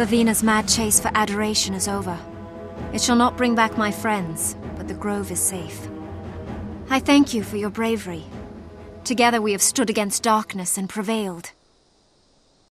Vivina's mad chase for adoration is over. It shall not bring back my friends, but the grove is safe. I thank you for your bravery. Together we have stood against darkness and prevailed.